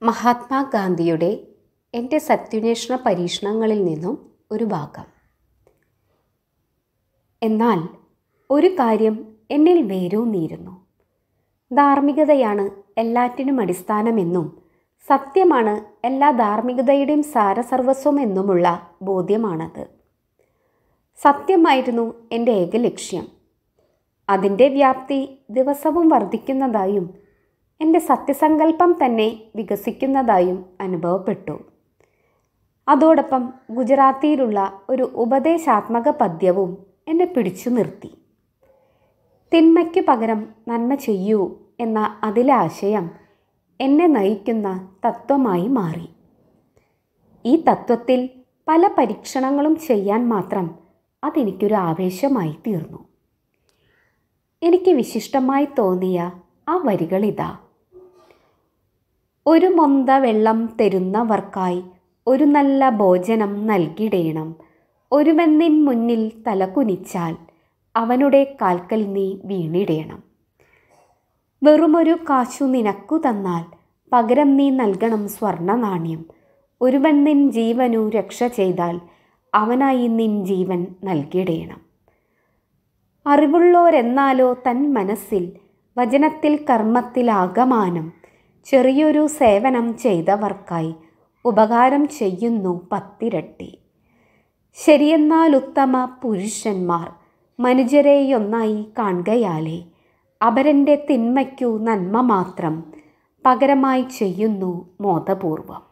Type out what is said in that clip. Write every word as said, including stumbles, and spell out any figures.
മഹാത്മാഗാന്ധിയുടെ എൻ്റെ സത്യാന്വേഷണ പരീക്ഷണങ്ങളിൽ നിന്നും ഒരു ഭാഗം. എന്നാൽ ഒരു കാര്യം എന്നിൽ വേരൂന്നിയിരുന്നു. ധാർമ്മികതയാണ് എല്ലാറ്റിനും അടിസ്ഥാനമെന്നും സത്യമാണ് എല്ലാ ധാർമ്മികതയുടെയും സാരസർവസ്വം എന്നുമുള്ള ബോധ്യമാണത്. സത്യമായിരുന്നു എൻ്റെ ഏക ലക്ഷ്യം. അതിൻ്റെ വ്യാപ്തി ദിവസവും വർദ്ധിക്കുന്നതായും എൻ്റെ സത്യസങ്കല്പം തന്നെ വികസിക്കുന്നതായും അനുഭവപ്പെട്ടു. അതോടൊപ്പം ഗുജറാത്തിയിലുള്ള ഒരു ഉപദേശാത്മക പദ്യവും എന്നെ പിടിച്ചു നിർത്തി. തിന്മയ്ക്കു പകരം നന്മ ചെയ്യൂ എന്ന അതിലെ ആശയം എന്നെ നയിക്കുന്ന തത്വമായി മാറി. ഈ തത്വത്തിൽ പല പരീക്ഷണങ്ങളും ചെയ്യാൻ മാത്രം അതെനിക്കൊരു ആവേശമായി തീർന്നു. എനിക്ക് വിശിഷ്ടമായി തോന്നിയ ആ വരികളിതാ: ഒരു മൊന്ത വെള്ളം തരുന്നവർക്കായി ഒരു നല്ല ഭോജനം നൽകിടേണം. ഒരുവൻ നിൻ മുന്നിൽ തലകുനിച്ചാൽ അവനുടെ കാൽക്കൽ നീ വീണിടേണം. വെറുമൊരു കാശു നിനക്കു തന്നാൽ പകരം നീ നൽകണം സ്വർണ്ണ നാണ്യം. ഒരുവൻ നിൻ ജീവനു രക്ഷ ചെയ്താൽ അവനായി നിൻ ജീവൻ നൽകിടേണം. അറിവുള്ളോരെന്നാലോ തൻ മനസ്സിൽ വചനത്തിൽ കർമ്മത്തിലാകമാനം ചെറിയൊരു സേവനം ചെയ്തവർക്കായി ഉപകാരം ചെയ്യുന്നു പത്തിരട്ടി. ശരിയെന്നാൽ ഉത്തമ പുരുഷന്മാർ മനുജരെയൊന്നായി കാണുകയാലേ അപരൻ്റെ തിന്മയ്ക്കു നന്മ മാത്രം പകരമായി ചെയ്യുന്നു മോദപൂർവം.